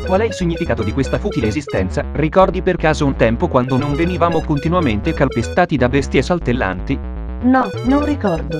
Qual è il significato di questa futile esistenza? Ricordi per caso un tempo quando non venivamo continuamente calpestati da bestie saltellanti? No, non ricordo.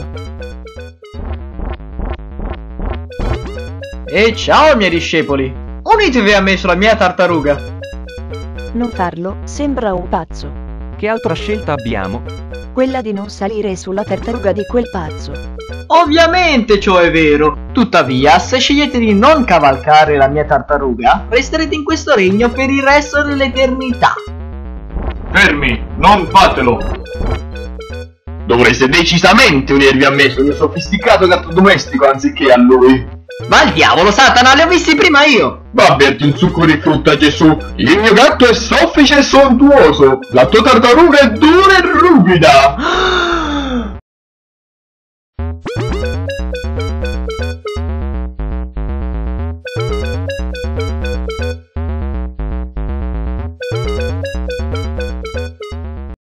E ciao miei discepoli! Unitevi a me sulla mia tartaruga! Non farlo, sembra un pazzo. Che altra scelta abbiamo? Quella di non salire sulla tartaruga di quel pazzo. Ovviamente ciò è vero, tuttavia se scegliete di non cavalcare la mia tartaruga, resterete in questo regno per il resto dell'eternità. Fermi, non fatelo! Dovreste decisamente unirvi a me, sono un sofisticato gatto domestico anziché a lui. Ma al diavolo, Satana, li ho visti prima io! Va a berti un succo di frutta, Gesù! Il mio gatto è soffice e sontuoso! La tua tartaruga è dura e ruvida!